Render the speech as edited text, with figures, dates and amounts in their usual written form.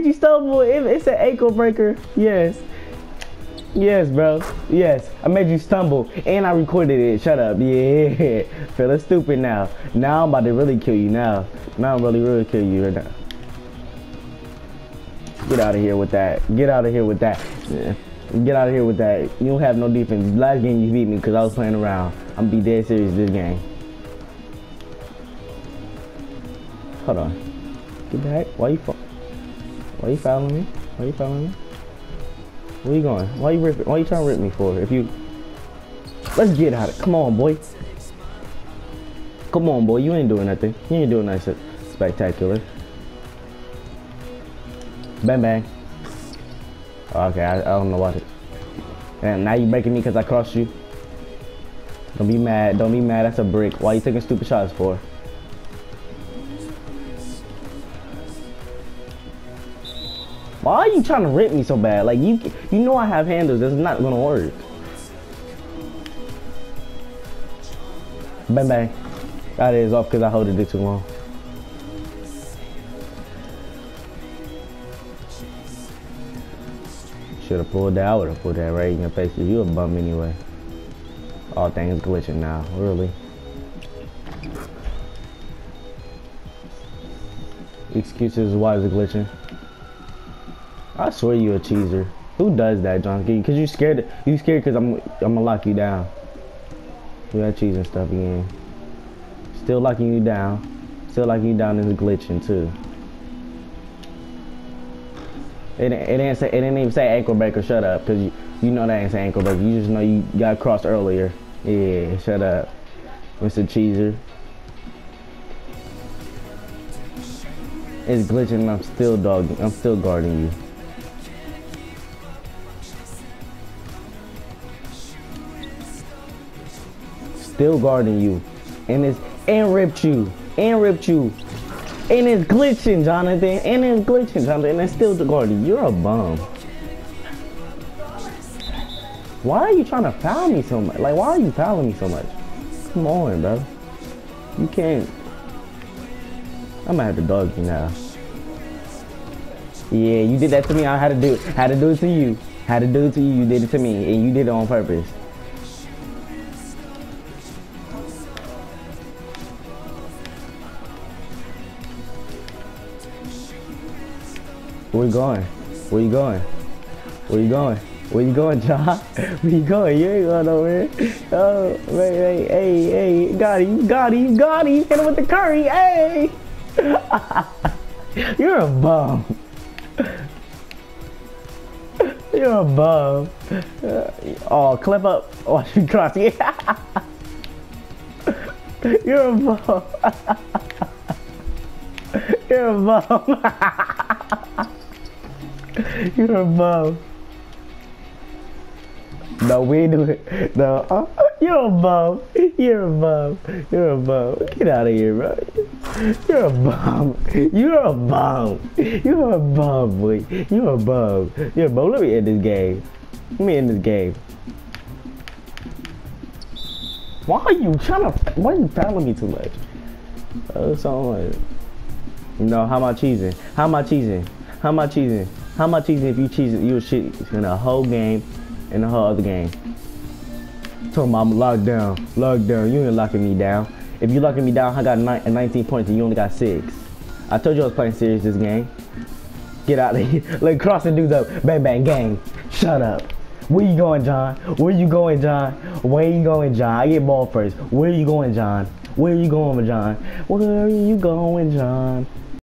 You stumble. It's an ankle breaker. Yes. Yes, bro. Yes. I made you stumble. And I recorded it. Shut up. Yeah. Feeling stupid now. Now I'm about to really kill you now. Now I'm really kill you right now. Get out of here with that. Get out of here with that. Yeah. Get out of here with that. You don't have no defense. Last game you beat me because I was playing around. I'm gonna be dead serious this game. Hold on. Get back. Why you following me? Why you following me? Where you going? Why you trying to rip me for? If you let's get out of it. Come on, boy. Come on, boy. You ain't doing nothing. You ain't doing nothing spectacular. Bang bang. Okay, I don't know what it. And now you breaking me because I crossed you. Don't be mad. Don't be mad. That's a brick. Why you taking stupid shots for? Why are you trying to rip me so bad? Like you know I have handles. That's not gonna work. Bang bang. That is off because I hold it too long. Should have pulled that. I would have pulled that right in your face. You a bum anyway. All things glitching now. Really. Excuses why is it glitching? I swear you a cheeser. Who does that, John? Cause you scared. You scared because I'm gonna lock you down. You got cheesing stuff again. Still locking you down. Still locking you down is glitching too. It didn't even say ankle breaker. Shut up, cause you know that ain't say ankle breaker. You just know you got crossed earlier. Yeah, shut up, Mr. Cheeser. It's glitching and I'm still guarding you. Still guarding you. And ripped you. And it's glitching, Jonathan. And it's still guarding you. You're a bum. Why are you trying to foul me so much? Like, why are you fouling me so much? Come on, bro. You can't. I'm gonna have to dog you now. Yeah, you did that to me. I had to do it to you. You did it to me, and you did it on purpose. Where you going? Where you going? Where you going? Where you going, John? Where you going? You ain't going nowhere. Oh, wait, hey, got him. Hit him with the curry, hey! You're a bum. You're a bum. Oh, clip up. Watch me cross. Yeah. You're a bum. You're a bum. You're a bum. No, we ain't do it. No, you're a bum. You're a bum. You're a bum. Get out of here, bro. You're a bum. You're a bum. You're a bum, boy. You're a bum. You're a bum. Let me end this game. Why are you fouling me too much? So no, how am I cheesing? If you cheese it, you'll shit in the whole game and the whole other game. Talking about I'm locked down. You ain't locking me down. If you locking me down, I got 19 points and you only got 6. I told you I was playing serious this game. Get out of here. Like crossing dudes up. Bang bang gang. Shut up. Where you going, John? I get ball first. Where you going, John?